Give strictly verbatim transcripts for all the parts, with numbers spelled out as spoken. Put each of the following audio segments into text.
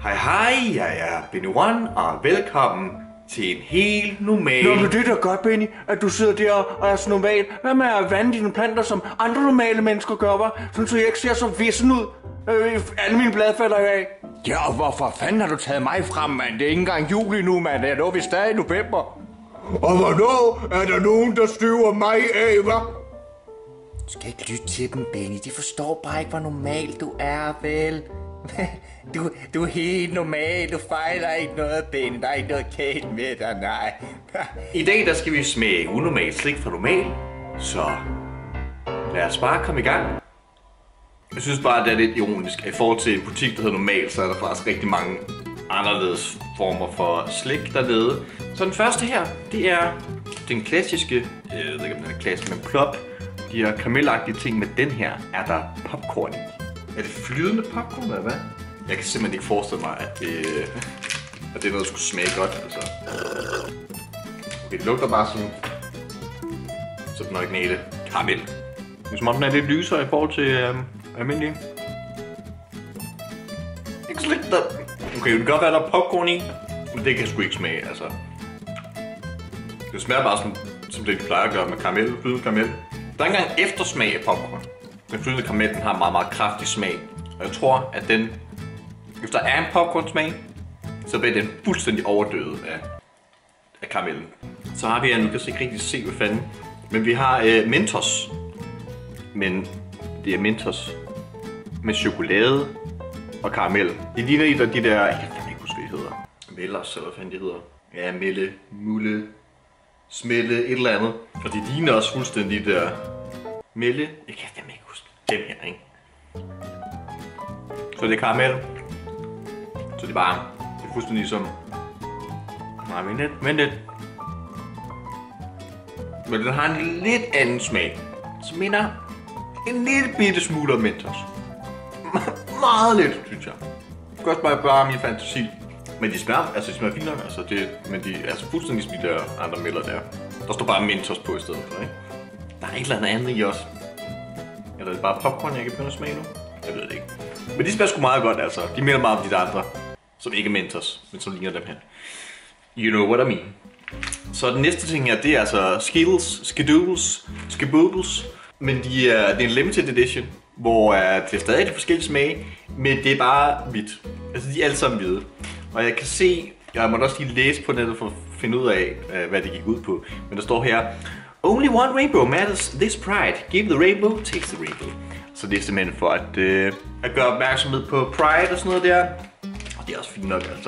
Hej hej, jeg er Benny One, og velkommen til en helt normal... Nå, men det er da godt, Benny, at du sidder der og er så normal. Hvad med at vande dine planter, som andre normale mennesker gør, hva'? Sådan så jeg ikke ser så vissen ud. Øh, alle mine blade falder af. Ja, og hvorfor fanden har du taget mig frem, mand? Det er ikke engang juli nu, mand. Det er nu, vi stadig i november. Og hvornår er der nogen, der støver mig af, hva'? Du skal ikke lytte til dem, Benny. De forstår bare ikke, hvor normal du er, vel? Du, du er helt normal. Du fejler ikke noget, Benny. Der er ikke noget galt med dig, nej. I dag der skal vi smage unormalt slik fra normal, så lad os bare komme i gang. Jeg synes bare, at det er lidt ironisk, at i forhold til en butik, der hedder normal, så er der faktisk rigtig mange anderledes former for slik dernede. Så den første her, det er den klassiske, jeg ved ikke om den er klassisk, men plop. De her karamelagtige ting, med den her er der popcorn i. Er det flydende popcorn, eller hvad? Jeg kan simpelthen ikke forestille mig, at det, at det er noget, der skulle smage godt, altså. Okay, det lugter bare sådan, som den originale karamel. Det er som om den er lidt lysere i forhold til øhm, almindelig. Ikke så lidt der. Okay, det kan godt være, der er popcorn i, men det kan sgu ikke smage, altså. Det smager bare som, som det, de plejer at gøre med karamel, flydende karamel. Der er ikke engang eftersmag af popcorn. Den flydende karamel, den har en meget, meget kraftig smag. Og jeg tror, at den, hvis der er en popcorn-smag, så bliver den fuldstændig overdøvet af, af karamellen. Så har vi her, nu kan jeg ikke rigtig se, hvad fanden. Men vi har øh, Mentos. Men det er Mentos med chokolade og karamel. Det ligner et af de der, jeg kan fandme ikke huske, hvad de hedder. Mellers, eller hvad fanden de hedder. Ja, Melle, Mulle, Smelle, et eller andet. Og de ligner også fuldstændig der. Melle, jeg kan fandme ikke huske dem her, ikke? Så det er karamel. Så det er bare, det er fuldstændig ligesom... Nej, vent lidt, vent lidt. Men den har en lidt anden smag. Som minder en lille bitte smule om Mentos. Meget lidt, synes jeg. Det kan også bare bare min fantasi. Men de smager, altså de smager fint nok, altså det, men de er altså fuldstændig som de der andre mælder der. Der står bare Mentos på i stedet for, ikke? Der er et eller andet andet i også. Eller er det bare popcorn, jeg kan begynde at smage nu? Jeg ved det ikke. Men de smager sgu meget godt, altså. De minder meget om de der andre, som ikke er Mentos, men som ligner dem her. You know what I mean. Så den næste ting her, det er altså Skittles, Skidoodles, Skiboodles. Men de er, det er en limited edition, hvor uh, det er stadig de forskellige smage, men det er bare hvidt. Altså de er alle sammen hvide. Og jeg kan se, jeg måtte også lige læse på nettet for at finde ud af, uh, hvad det gik ud på. Men der står her, Only one rainbow matters this pride. Give the rainbow, take the rainbow. Så det er simpelthen for at, uh, at gøre opmærksomhed på pride og sådan noget der. Og det er også fint nok, altså.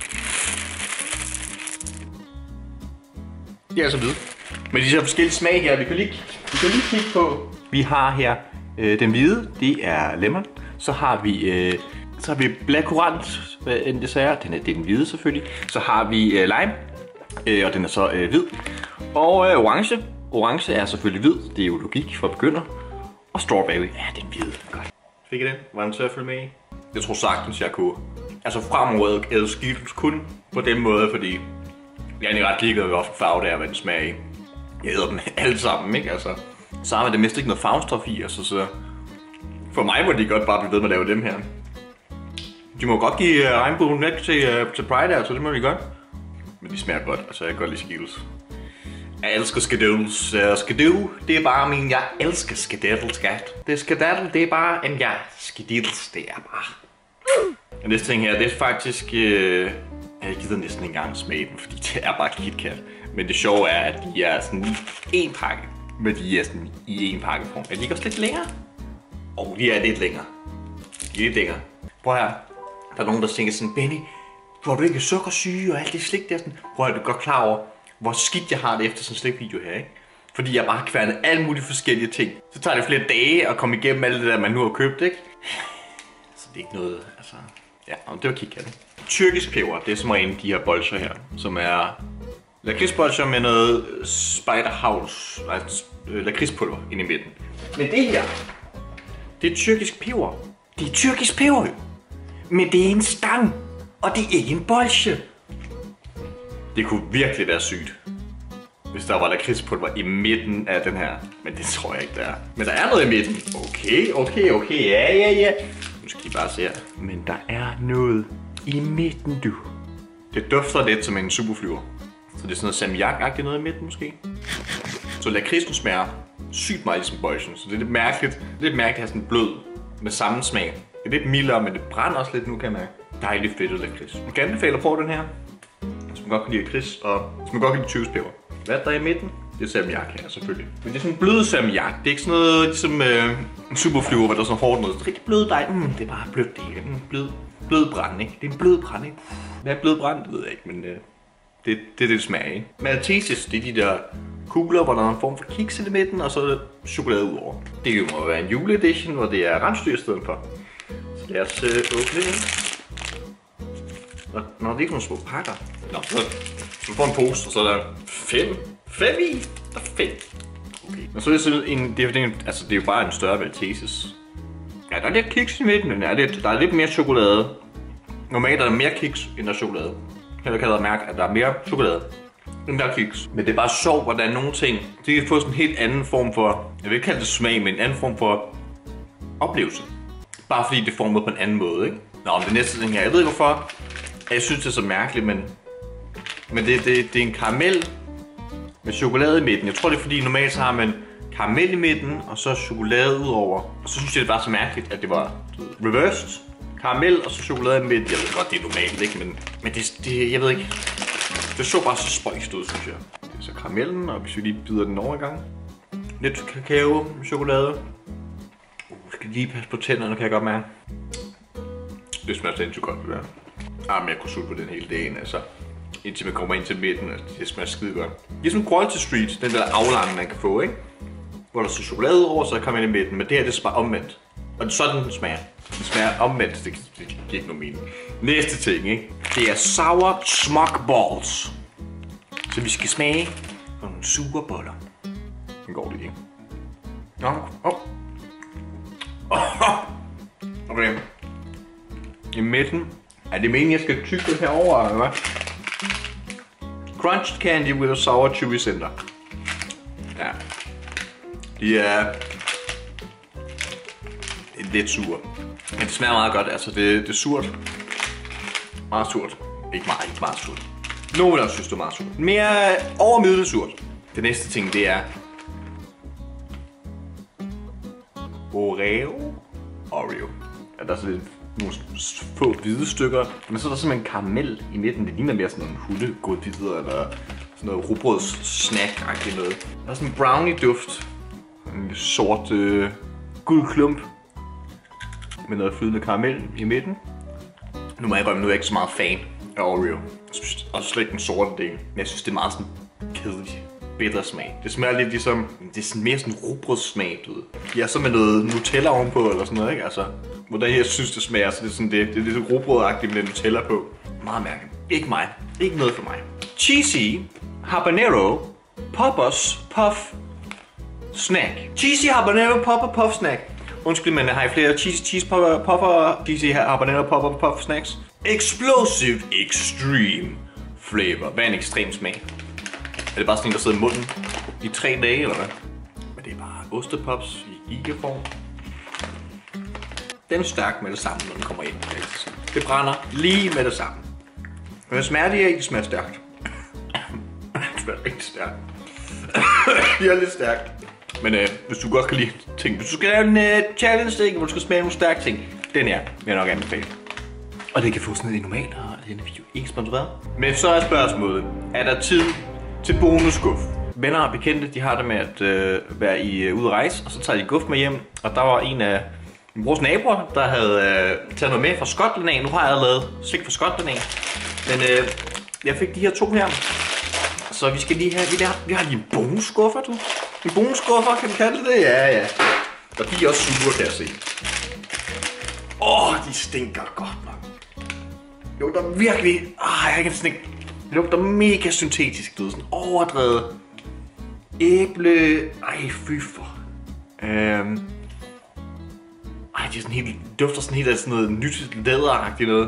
De er så hvide. Men de her forskellige smag her, vi kan lige, vi kan lige kigge på. Vi har her øh, den hvide, det er lemon. Så har vi, øh, så har vi black currant, hvad end det så er. Den er, det er den hvide selvfølgelig. Så har vi øh, lime, øh, og den er så øh, hvid. Og øh, orange. Orange er selvfølgelig hvid, det er jo logik for begynder. Og strawberry er den hvide. Godt. Fik I den? Var den til at følge med i? Jeg tror sagtens, jeg kunne. Altså fremover æde Skittles kun på den måde, fordi jeg er egentlig ret ligeglad ved, hvilken farve det er, hvad den smager i. Jeg æder dem alle sammen, ikke? Altså, så har man det mest ikke noget farvestof i, altså så... For mig må de godt bare blive ved med at lave dem her. De må godt give uh, regnbuen net til, uh, til Pride, altså det må de godt. Men de smager godt, altså jeg kan godt lide Skittles. Jeg elsker Skittles. Uh, Skittles, det er bare min, jeg elsker Skittles, skat. Det er Skittles, det er bare en jeg. Skittles, det er bare... Den næste ting her, det er faktisk... Uh... Jeg gider næsten ikke engang smage den, fordi det er bare KitKat. Men det sjove er, at de er sådan i en pakke. Men de er sådan i en pakkeform. Er de ikke også lidt længere? Åh, oh, de er lidt længere. De er lidt længere. Prøv her. Der er nogen, der tænker sådan, Benny, får du ikke sukkersyge og alt det slik der? Sådan. Prøv at du godt klar over, hvor skidt jeg har det efter sådan en slikvideo her, ikke? Fordi jeg bare har kværnet alle mulige forskellige ting. Så tager det flere dage at komme igennem alt det der, man nu har købt, ikke? Så det er ikke noget, altså... Ja, og det var KitKat. Tyrkisk peber, det er som en af de her bolcher her, som er lakridsbolcher med noget spiderhouse, altså lakridspulver inde i midten. Men det her, det er tyrkisk peber. Det er tyrkisk peber, men det er en stang, og det er ikke en bolche. Det kunne virkelig være sygt, hvis der var lakridspulver i midten af den her. Men det tror jeg ikke, der er. Men der er noget i midten. Okay, okay, okay, ja, ja, ja. Nu skal I bare se her. Men der er noget i midten, du. Det dufter lidt som en superflyver. Så det er sådan noget salmiak-agtigt noget i midten måske. Så lakridsen smager sygt meget ligesom bolsjen, så det er lidt mærkeligt. Det er lidt mærkeligt at have sådan blød med samme smag. Det er lidt mildere, men det brænder også lidt nu, kan jeg mærke. Dejligt fedtet lakrids. Jeg kan anbefale at prøve den her. Hvis man godt kan lide lakrids, og hvis man godt kan lide tyvspeber. Hvad er der i midten? Det er salmiak her, selvfølgelig. Men det er sådan en blød salmiak. Det er ikke sådan noget ligesom øh, en superflyver, hvor der er sådan hårdt noget. Det er rigtig blød dej. Mm, det er bare blødt det hele. Mm, blød, blød brand, ikke? Det er en blød brand, ikke? Hvad er blød brand? Det ved jeg ikke, men øh, det, det er det, det smager, ikke? Maltesers, det er de der kugler, hvor der er en form for kiks i midten, og så er det chokolade udover. Det må være en juleedition, hvor det er rensdyr i stedet for. Så lad os øh, åbne det. Nå, nå, det er ikke nogle små pakker. Nå, så, så du får en pose, og så er der fem. Fem i? Der er fem. Okay. Og så er det sådan en, det er, altså det er jo bare en større Maltesers. Ja, der er lidt kiks i midten, men der er lidt, der er lidt mere chokolade. Normalt er der mere kiks, end der er chokolade. Her kan jeg mærke, at der er mere chokolade, end der er kiks. Men det er bare sjovt, hvordan nogle ting, det kan få sådan en helt anden form for, jeg vil ikke kalde det smag, men en anden form for oplevelse. Bare fordi det er formet på en anden måde, ikke? Nå, om det næste ting her, jeg ved ikke hvorfor. Jeg synes det er så mærkeligt, men, men det, det, det er en karamel med chokolade i midten. Jeg tror det er fordi normalt så har man karamel i midten, og så chokolade udover. Og så synes jeg det var så mærkeligt, at det var reversed. Karamel og så chokolade i midten. Jeg ved godt, det er normalt, ikke? Men, men det, det, jeg ved ikke. Det så bare så spøjst ud, synes jeg. Det er så karamellen, og hvis vi lige bider den over i gang. Lidt kakao med chokolade. Uh, skal lige passe på tænderne, kan jeg godt mærke. Det smager sindssygt godt, det der. Ah, men jeg kunne sulte på den hele dagen, altså. Indtil man kommer ind til midten, og det smager skide godt. Det er som Quality Street, den der aflange, man kan få, ikke? Hvor der så chokolade over, så kommer ind i midten, men det her, det smager omvendt. Og sådan den smager. Den smager omvendt, det, det giver ikke nogen mening. Næste ting, ikke? Det er sour smock balls. Så vi skal smage på nogle sure boller. Den går lige, ikke? Nå, åh. Oh. Okay. I midten. Er det meningen, jeg skal tygge det herover, eller hvad? Crunched candy with a sour chewy center. Ja. De er lidt sure. Men det smager meget godt, altså det, det er surt. Meget surt. Ikke meget, ikke meget surt. Nogle af os synes, det er meget surt. Mere over middel surt. Det næste ting, det er Oreo. Oreo. Ja, der er så lidt nogle få hvide stykker. Men så er der simpelthen karamel i midten. Det ligner mere sådan nogle hundegodbidder eller sådan noget rugbrøds-snack-agtigt noget. Der er sådan en brownie-duft. En sort øh, gul klump med noget flydende karamel i midten. Nu må jeg rømme, nu er jeg ikke så meget fan af Oreo. Jeg synes også slet ikke den sorte del. Men jeg synes, det er meget sådan kedelig, bitter smag. Det smager lidt ligesom, det er sådan mere sådan rugbrødssmag, du ved. Ja, så med noget Nutella ovenpå eller sådan noget, ikke? Altså, hvordan jeg synes, det smager, så det er sådan det. Det er lidt rugbrødagtigt med Nutella på. Meget mærkeligt. Ikke mig. Ikke noget for mig. Cheesy habanero poppers puff snack. Cheesy habanero popper puff snack. Undskyld, men jeg har flere cheese cheese popper, popper cheesy habanero popper puff snacks. Explosive extreme flavor. Hvad er en ekstrem smag? Er det bare sådan en, der sidder i munden i tre dage, eller hvad? Men det er bare ostepops i gigaform. Den er stærk med det samme, når den kommer ind. Det brænder lige med det samme. Men det smager det ikke, det smager stærkt. Det smager rigtig stærkt. Det er lidt stærkt. Men øh, hvis du godt kan lide ting, hvis du skal lave en uh, challenge ting, hvor du skal smage nogle stærke ting, den her vil jeg nok anbefale. Og det kan få sådan noget normalt, og denne video ikke sponsoreret. Men så er spørgsmålet, er der tid til bonusskuff? Venner og bekendte, de har det med at øh, være i uh, ude at rejse, og så tager de guf med hjem. Og der var en af min brors naboer, der havde øh, taget noget med fra Skotland af. Nu har jeg lavet slik fra Skotland af. Men øh, jeg fik de her to her. Så vi skal lige have, vi, der, vi har lige en bonusskuffer, du. En bonusskuffer, kan vi kalde det det? Ja, ja. Og de er også sure, kan jeg se. Åh, oh, de stinker godt nok. Det lugter virkelig... Ah, jeg kan sådan ikke... Det lugter mega syntetisk, du ved, sådan overdrevet. Æble... Ej, fy for. Øhm... Ej, det er sådan helt... dufter sådan helt af sådan noget nyt læderagtigt noget.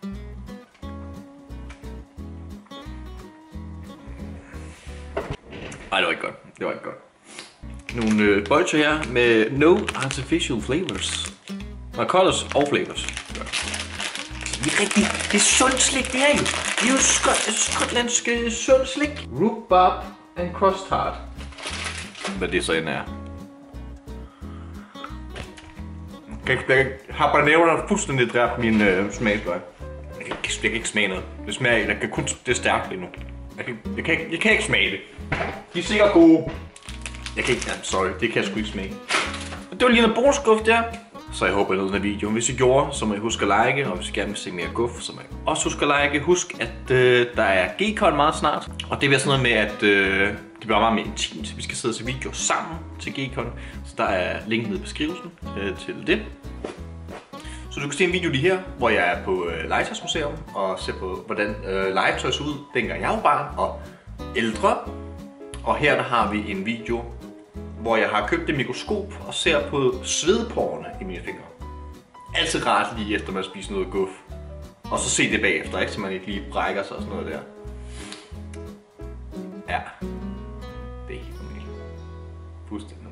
Ej, det var ikke godt. Det var ikke godt. Nogle øh, bolcher her med no artificial flavors. Og colors og flavors. Det er rigtigt. Det er sundt slik, det her jo. Det er jo skot skotlandsk øh, sundt slik. Rhubarb and custard. Hvad det så end er. Jeg, jeg har bare nævnt, at fuldstændig dræbt min øh, smagsløg. Jeg kan, jeg kan ikke smage noget. Det smager, jeg kan kun, det er stærkt lige nu. Jeg kan, jeg, kan ikke, jeg kan ikke smage det. De er sikkert gode. Jeg kan ikke, ja, sorry, det kan jeg sgu ikke smage. Det var lige noget bonusguf der. Så jeg håber, I nød den her video. Hvis I gjorde, så må I huske at like. Og hvis I gerne vil se mere guf, så må I også huske at like. Husk, at øh, der er G-Con meget snart. Og det bliver sådan noget med, at øh, det bliver meget mere intimt. Vi skal sidde og se videoer sammen til G-Con. Så der er link nede i beskrivelsen øh, til det. Så du kan se en video lige her, hvor jeg er på øh, Legetøjsmuseum og ser på, hvordan øh, legetøj så ud, dengang jeg var barn og ældre. Og her der har vi en video, hvor jeg har købt et mikroskop og ser på svedporene i mine fingre. Altid rart lige efter man spiser noget guf. Og så se det bagefter, ikke? Så man ikke lige brækker sig og sådan noget der. Ja, det er helt normalt. Fuldstændig.